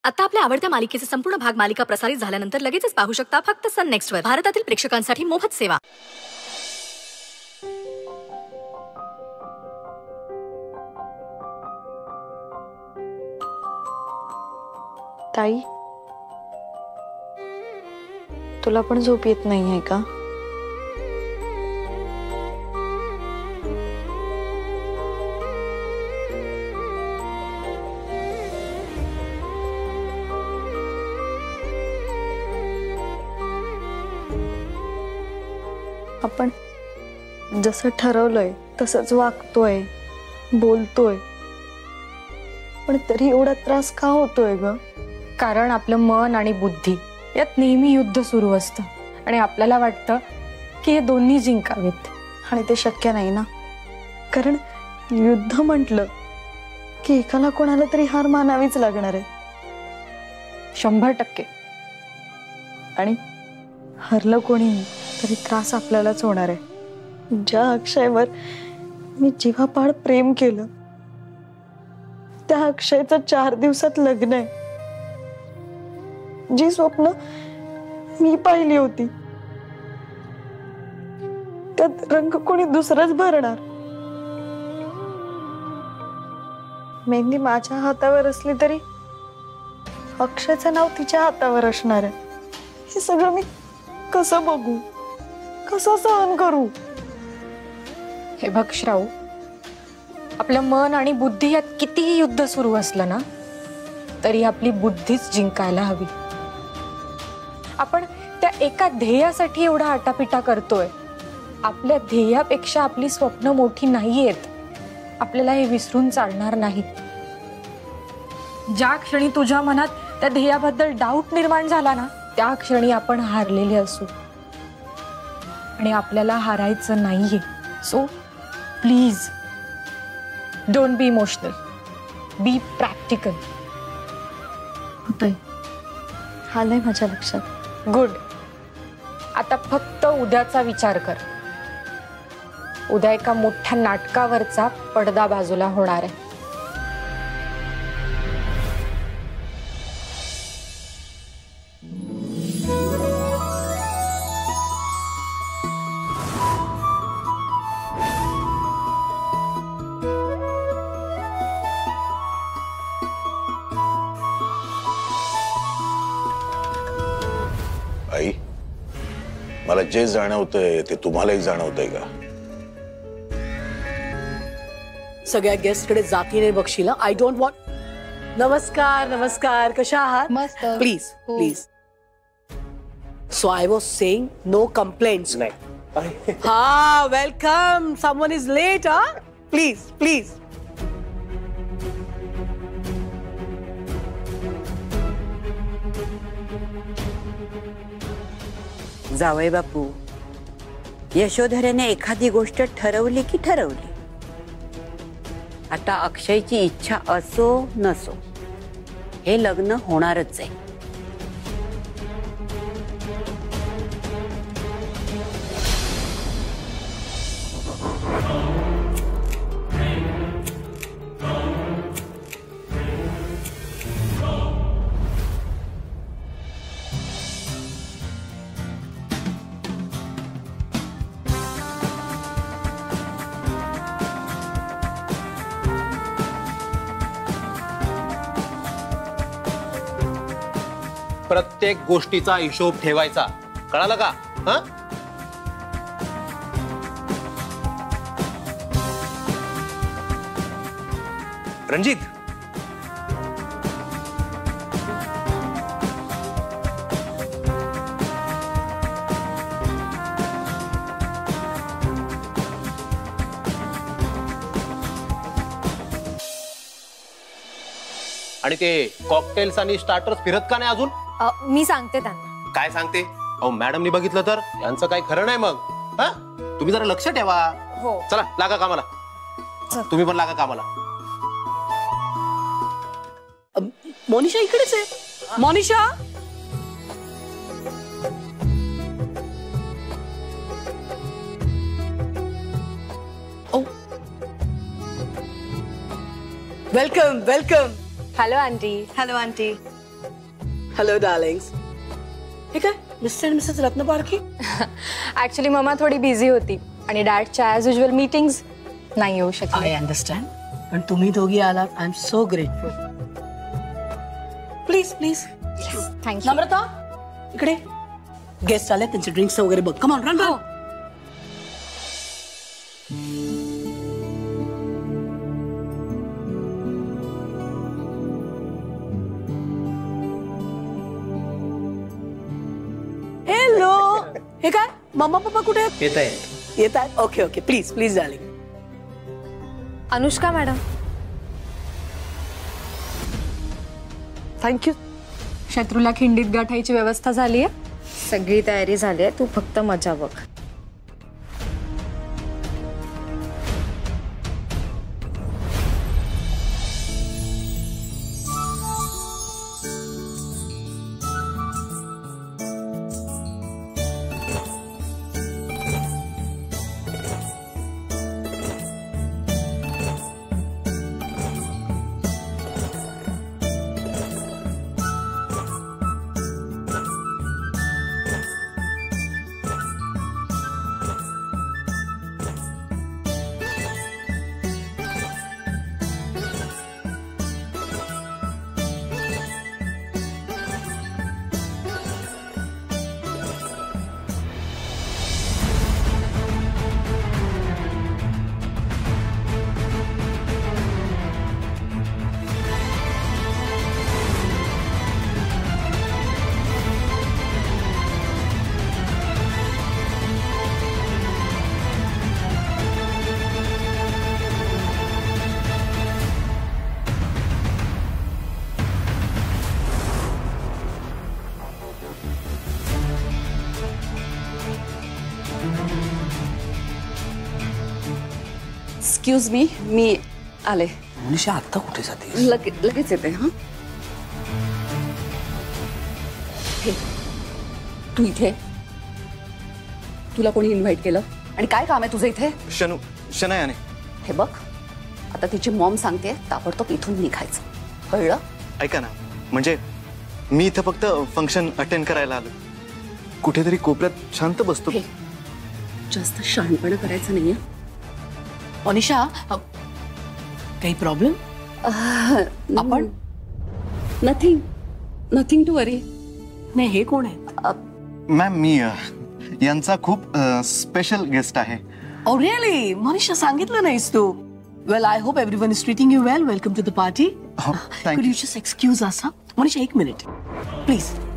आता आपल्या आवडत्या मालिकेचे संपूर्ण भाग मालिका प्रसारित झाल्यानंतर लगेचच पाहू शकता फक्त सन नेक्स्ट वर. भारतातील प्रेक्षकांसाठी मोफत सेवा. ताई, तुला पण झोप येत नाहीये का? आपण जसं ठरवलंय तसंच वागतोय, बोलतोय, पण तरी एवढा त्रास का होतोय ग? कारण आपलं मन आणि बुद्धी यात नेहमी युद्ध सुरू असतं आणि आपल्याला वाटतं की हे दोन्ही जिंकावेत, आणि ते शक्य नाही ना. कारण युद्ध म्हटलं की एकाला कोणाला तरी हार मानावीच लागणार आहे. 100%. आणि हरलं कोणी तरी त्रास आपल्यालाच होणार आहे. ज्या अक्षयवर मी जीवापाड प्रेम केलं त्या अक्षयचं 4 दिवसात लग्न आहे. जी स्वप्न मी पाहिली होती त्यात रंग कोणी दुसराच भरणार. मेहंदी माझ्या हातावर असली तरी अक्षयचं नाव तिच्या हातावर असणार आहे. हे सगळं मी कसं बघू, कसं सहन करू? हे बघ श्राऊ, आपलं मन आणि बुद्धी यात कितीही युद्ध सुरू असलं ना तरी आपली बुद्धीच जिंकायला हवी. आपण त्या एका ध्येयासाठी एवढा आटापिटा करतोय. आपल्या ध्येयापेक्षा आपली स्वप्न मोठी नाहीयेत. आपल्याला हे विसरून चालणार नाही. ज्या क्षणी तुझ्या मनात त्या ध्येयाबद्दल डाऊट निर्माण झाला ना त्या क्षणी आपण हारलेले असू, आणि आपल्याला हारायचं नाहीये. So please don't be emotional, be practical. होतंय, आलंय माझ्या लक्षात. गुड. आता फक्त उद्याचा विचार कर. उद्या एका मोठ्या नाटकावरचा पडदा बाजूला होणार आहे. आई, मला जे जाणवतंय ते तुम्हालाही जाणवतंय का? सगळ्या गेस्ट कडे जातीने बघशील. I don't want. नमस्कार नमस्कार, कशा आहात? मस्त. Please please. So I was saying no complaints. हा, वेलकम. Someone is late. हा, प्लीज प्लीज. जावई बापू, यशोधरेने एखादी गोष्ट ठरवली की ठरवली. आता अक्षयची इच्छा असो नसो हे लग्न होणारच आहे. प्रत्येक गोष्टीचा हिशोब ठेवायचा, कळालं का? हं? रणजित, आणि ते कॉकटेल्स आणि स्टार्टर्स फिरत का नाही अजून? मी सांगते त्यांना. काय सांगते? अहो मॅडमनी बघितलं तर यांचं काही खरं नाही मग. हा, तुम्ही जरा लक्ष ठेवा. हो. चला लागा कामाला. तुम्ही पण लागा कामाला. मोनिशा इकडेच आहे. Monisha, welcome welcome. Hello aunty. Hello aunty. Hello darlings. हे काय mister and missus Ratnaparkhi? Actually mamma थोडी बिझी होती आणि डॅडच्या ॲज युजल मीटिंग्स नाही येऊ शकले. I understand. पण तुम्ही दोघी आलात. I am so grateful. Please please. Thank you. Namrata इकडे. गेस्ट आले, त्यांचे ड्रिंक्स वगैरे बघ. Come on run run. Hello. हे काय मम्मा पप्पा कुठे आहेत? येत आहेत. Okay okay. Please please darling. Anushka madam. Thank you. शत्रूला खिंडीत गाठायची व्यवस्था झाली आहे. सगळी तयारी झाली आहे. तू फक्त मजा बघ. एक्सक्यूज मी आले. मनीषा आत्ता कुठे जाते? लगेच येते. हा तू इथे? तुला कोणी इन्व्हाइट केलं आणि काय काम आहे तुझं इथे? शनायाने. हे बघ, आता तिची मॉम सांगते ताबडतोब इथून निघायचं, कळलं? ऐका ना, म्हणजे मी इथं फक्त फंक्शन अटेंड करायला आलो. कुठेतरी कोपऱ्यात शांत बसतो. जास्त शहाणपणा करायचं नाहीये. मनीषा काही प्रॉब्लेम? आपण नथिंग टू वरी. नाही, हे कोण आहे? मॅम, मी यांचा खूप स्पेशल गेस्ट आहे. Oh really? मनीषा सांगितलं नाहीस तू. Well, I hope everyone is treating you well. Welcome to the party. Thank Could you just excuse us? Monisha, 1 minute, please.